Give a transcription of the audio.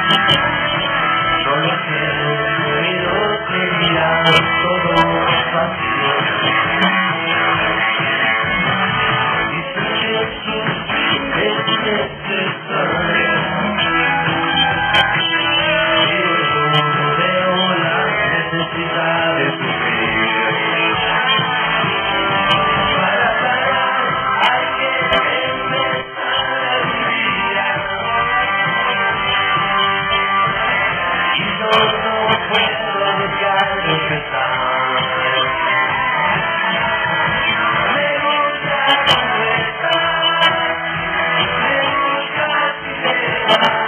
Solo que el ruido seguirá todo vacío. Dice Jesús es necesario, pero yo no veo la necesidad de sufrir. Para parar hay que empezar a vivir. Y yo no puedo dejar de empezar. Me gusta conversar, me gusta silenciar.